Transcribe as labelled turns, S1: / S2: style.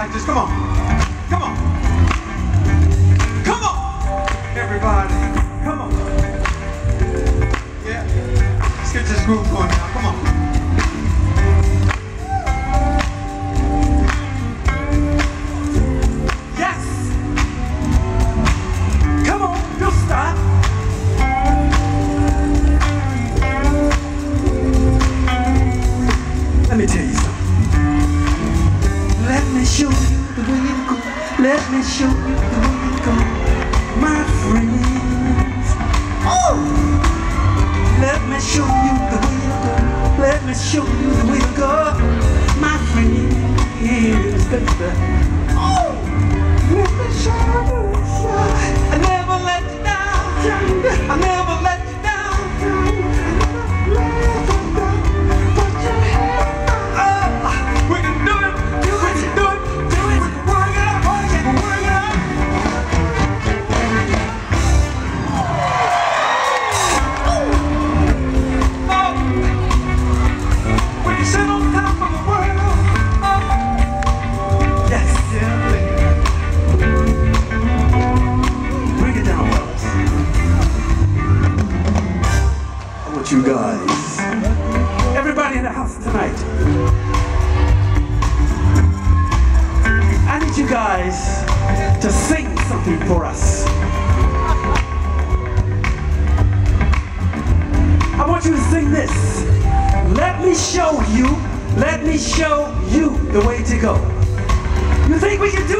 S1: Just come on. Come on. Come on. Everybody. Come on. Yeah. Let's get this groove going now. Come on. Yes. Come on. Don't stop. Let me tell you something. Let me show you the way to go. Let me show you the way to go, my friends. Oh! Let me show you the way to go. Let me show you the way to go, my friends. Oh! Let me show you. I never let you down. I never let you down. You guys, everybody in the house tonight, I need you guys to sing something for us. I want you to sing this. Let me show you the way to go. You think we can do